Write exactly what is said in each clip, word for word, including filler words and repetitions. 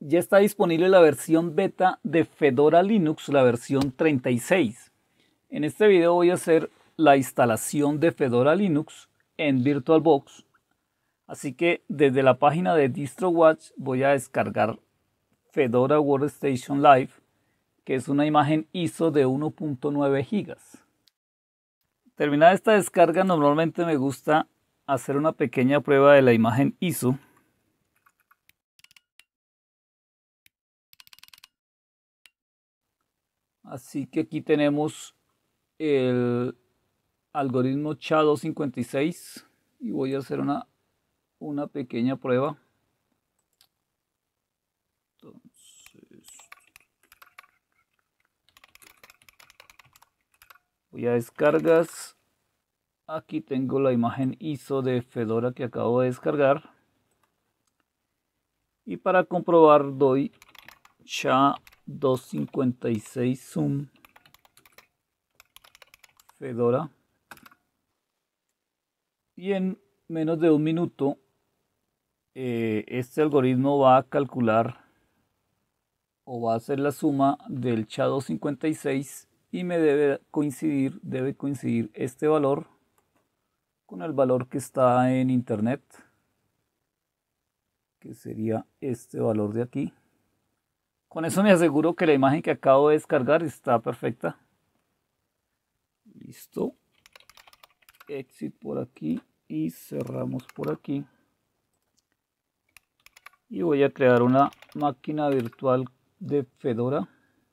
Ya está disponible la versión beta de Fedora Linux, la versión treinta y seis. En este video voy a hacer la instalación de Fedora Linux en VirtualBox. Así que desde la página de DistroWatch voy a descargar Fedora Workstation Live, que es una imagen I S O de uno punto nueve gigas. Terminada esta descarga, normalmente me gusta hacer una pequeña prueba de la imagen I S O. Así que aquí tenemos el algoritmo S H A doscientos cincuenta y seis y voy a hacer una, una pequeña prueba. Entonces, voy a descargas. Aquí tengo la imagen I S O de Fedora que acabo de descargar. Y para comprobar doy S H A doscientos cincuenta y seis zoom Fedora. Y en menos de un minuto eh, este algoritmo va a calcular o va a hacer la suma del S H A doscientos cincuenta y seis y me debe coincidir, debe coincidir este valor con el valor que está en internet, que sería este valor de aquí. Con eso me aseguro que la imagen que acabo de descargar está perfecta. Listo. Exit por aquí y cerramos por aquí. Y voy a crear una máquina virtual de Fedora.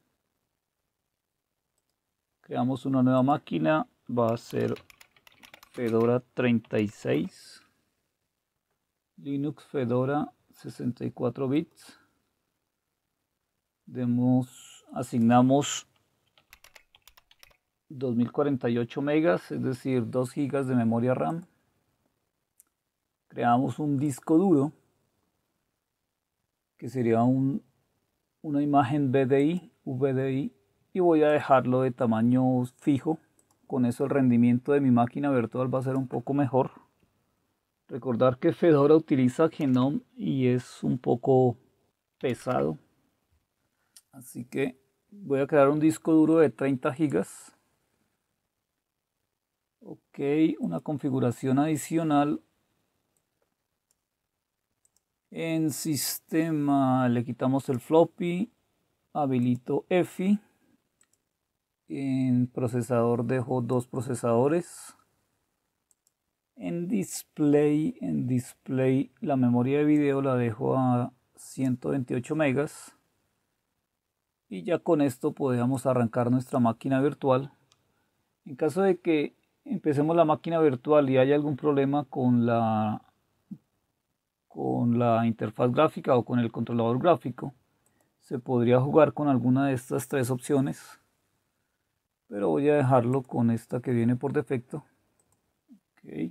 Creamos una nueva máquina. Va a ser Fedora treinta y seis. Linux Fedora sesenta y cuatro bits. Demos, asignamos dos mil cuarenta y ocho megas, es decir, dos gigas de memoria RAM. Creamos un disco duro, que sería un, una imagen V D I, V D I, y voy a dejarlo de tamaño fijo. Con eso el rendimiento de mi máquina virtual va a ser un poco mejor. Recordar que Fedora utiliza Genome y es un poco pesado. Así que voy a crear un disco duro de treinta gigas. Ok, una configuración adicional. En sistema le quitamos el floppy, habilito E F I. En procesador dejo dos procesadores. En display, en display la memoria de video la dejo a ciento veintiocho megas. Y ya con esto podemos arrancar nuestra máquina virtual. En caso de que empecemos la máquina virtual y haya algún problema con la, con la interfaz gráfica o con el controlador gráfico, se podría jugar con alguna de estas tres opciones. Pero voy a dejarlo con esta que viene por defecto. Okay.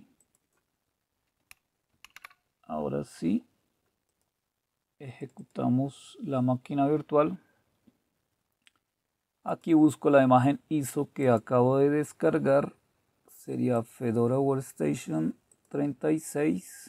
Ahora sí, ejecutamos la máquina virtual. Aquí busco la imagen I S O que acabo de descargar. Sería Fedora Workstation treinta y seis.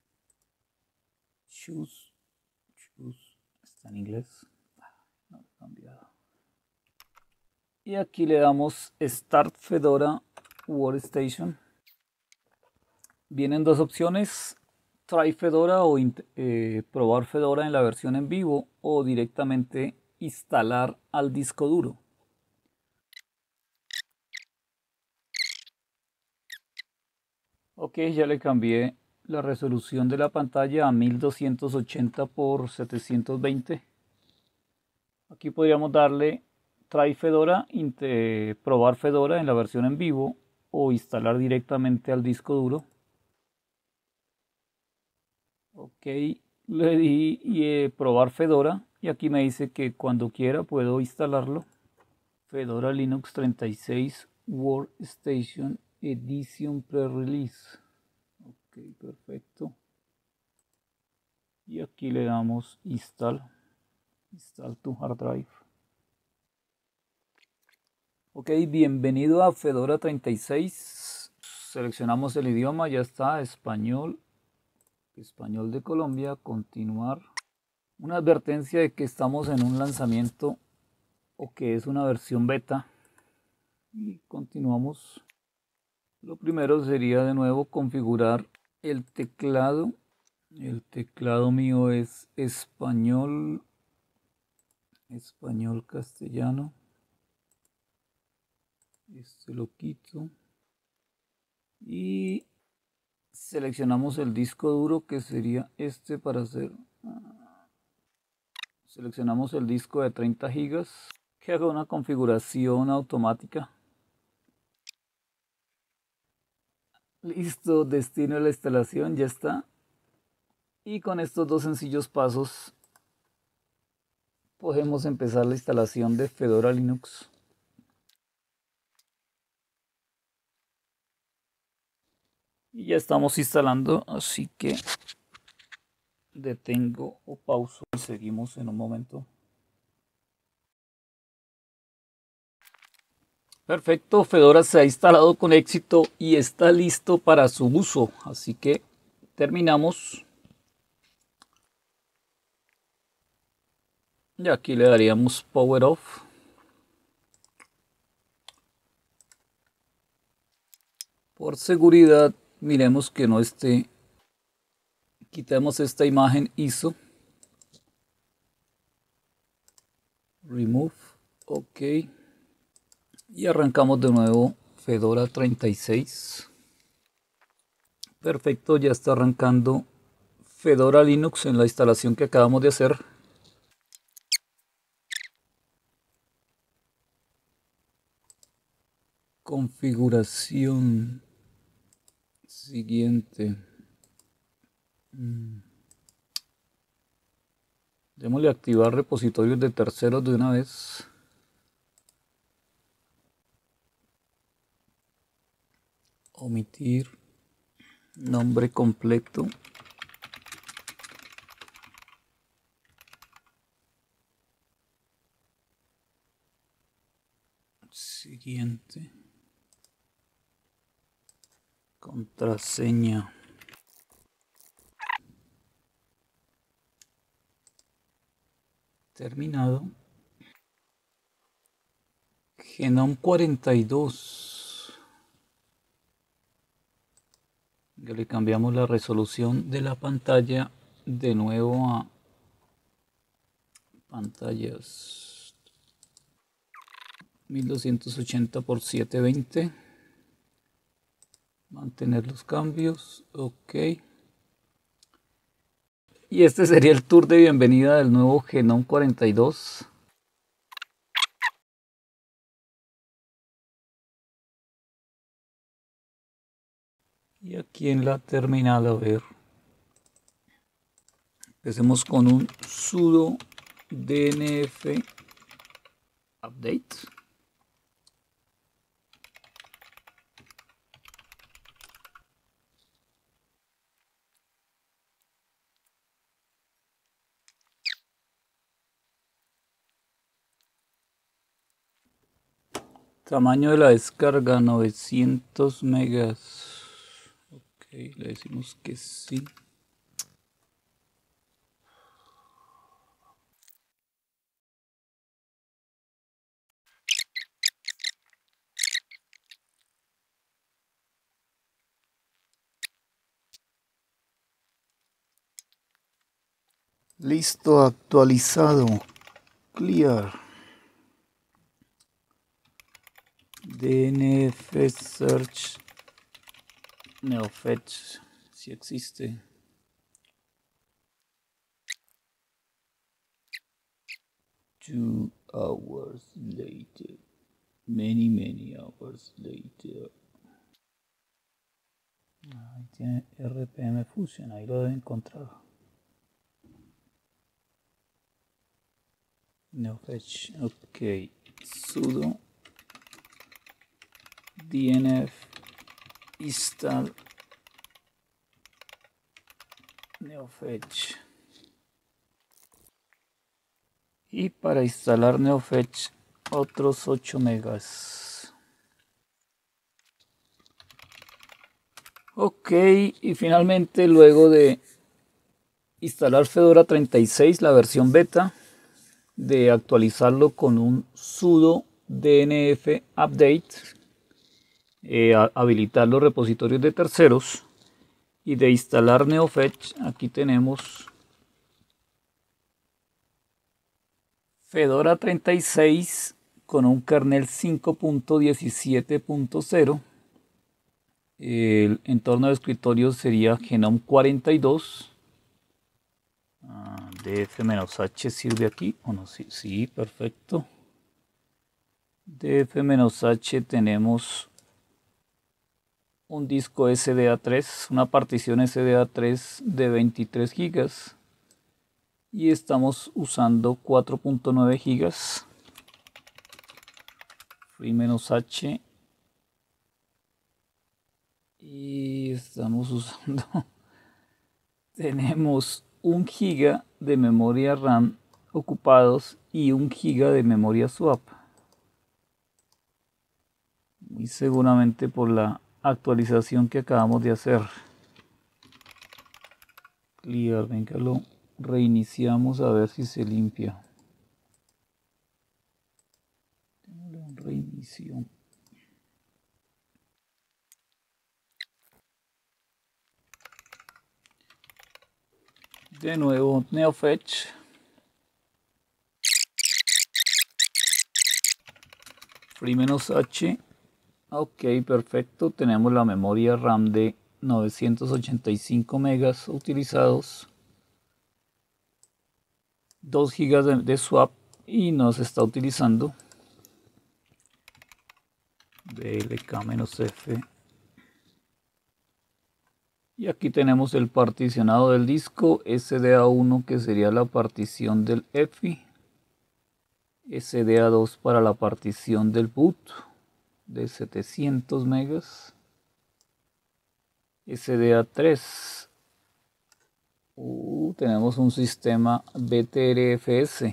Choose, choose. Está en inglés. No, he cambiado. Y aquí le damos Start Fedora Workstation. Vienen dos opciones. Try Fedora o eh, probar Fedora en la versión en vivo o directamente instalar al disco duro. Ok, ya le cambié la resolución de la pantalla a mil doscientos ochenta por setecientos veinte. Aquí podríamos darle Try Fedora, probar Fedora en la versión en vivo o instalar directamente al disco duro. Ok, le di eh, probar Fedora y aquí me dice que cuando quiera puedo instalarlo. Fedora Linux treinta y seis Workstation Edition Pre-Release. Ok, perfecto. Y aquí le damos Install. Install to Hard Drive. Ok, bienvenido a Fedora treinta y seis. Seleccionamos el idioma, ya está, español. Español de Colombia, continuar. Una advertencia de que estamos en un lanzamiento o que es una versión beta. Y continuamos. Lo primero sería de nuevo configurar el teclado. El teclado mío es español, español castellano. Este lo quito. Y seleccionamos el disco duro, que sería este para hacer. Seleccionamos el disco de treinta gigas, que haga una configuración automática. Listo, destino de la instalación, ya está. Y con estos dos sencillos pasos podemos empezar la instalación de Fedora Linux. Y ya estamos instalando, así que detengo o pauso y seguimos en un momento. Perfecto, Fedora se ha instalado con éxito y está listo para su uso, así que terminamos. Y aquí le daríamos Power Off. Por seguridad, miremos que no esté. Quitamos esta imagen I S O. Remove. Ok. Y arrancamos de nuevo Fedora treinta y seis. Perfecto, ya está arrancando Fedora Linux en la instalación que acabamos de hacer. Configuración siguiente. Mm. Démosle a activar repositorios de terceros de una vez. Omitir nombre completo. Siguiente. Contraseña. Terminado. Genome cuarenta y dos. Ya le cambiamos la resolución de la pantalla de nuevo a pantallas mil doscientos ochenta por setecientos veinte. Mantener los cambios. Ok. Y este sería el tour de bienvenida del nuevo Genome cuarenta y dos. Y aquí en la terminal, a ver. Empecemos con un sudo dnf update. Tamaño de la descarga novecientos megas. Ok, le decimos que sí. Listo, actualizado. Clear. dnf search neofetch, si existe. Two hours later. Many, many hours later. Ahí tiene R P M Fusion, ahí lo debe encontrar. Neofetch, ok. Sudo dnf install neofetch. Y para instalar neofetch otros ocho megas. Ok, y finalmente luego de Instalar Fedora treinta y seis, la versión beta, de actualizarlo con un sudo dnf update, eh, habilitar los repositorios de terceros y de instalar NeoFetch. Aquí tenemos Fedora treinta y seis con un kernel cinco punto diecisiete punto cero. El entorno de escritorio sería Genome cuarenta y dos. Ah, df-h sirve aquí o no, sí, sí, perfecto. df-h tenemos un disco S D A tres, una partición S D A tres de veintitrés gigas y estamos usando cuatro punto nueve gigas. Free-h y estamos usando tenemos un giga de memoria RAM ocupados y un giga de memoria swap, muy seguramente por la actualización que acabamos de hacer. Clear, venga, lo reiniciamos a ver si se limpia. Démosle un reinicio. De nuevo NeoFetch. Free-h. Ok, perfecto. Tenemos la memoria RAM de novecientos ochenta y cinco megas utilizados. dos gigas de, de swap y nos está utilizando. blk-f. Y aquí tenemos el particionado del disco, S D A uno que sería la partición del E F I, S D A dos para la partición del boot de setecientos megas, S D A tres, uh, tenemos un sistema B T R F S,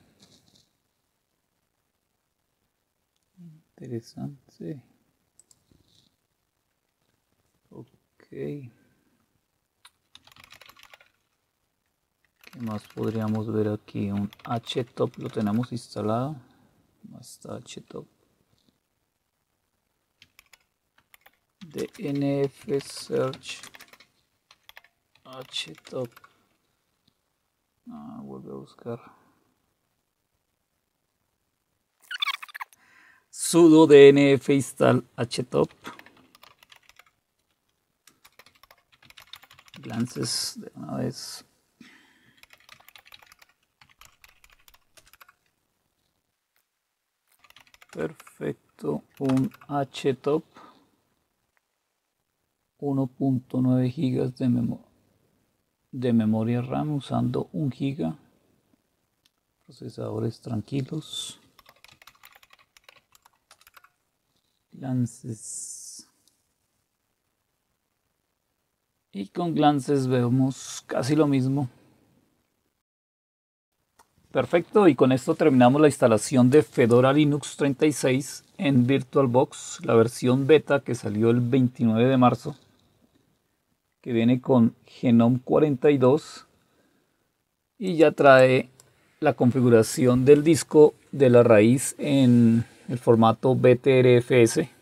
interesante, ok. ¿Qué más podríamos ver aquí? Un htop lo tenemos instalado. ¿Cómo está htop? dnf search htop. Ah, vuelve a buscar. Sudo dnf install htop. Glances de una vez. Perfecto, un htop, uno punto nueve gigas de, memo de memoria RAM usando un giga, procesadores tranquilos, Glances, y con Glances vemos casi lo mismo. Perfecto, y con esto terminamos la instalación de Fedora Linux treinta y seis en VirtualBox, la versión beta que salió el veintinueve de marzo, que viene con Genome cuarenta y dos y ya trae la configuración del disco de la raíz en el formato B T R F S.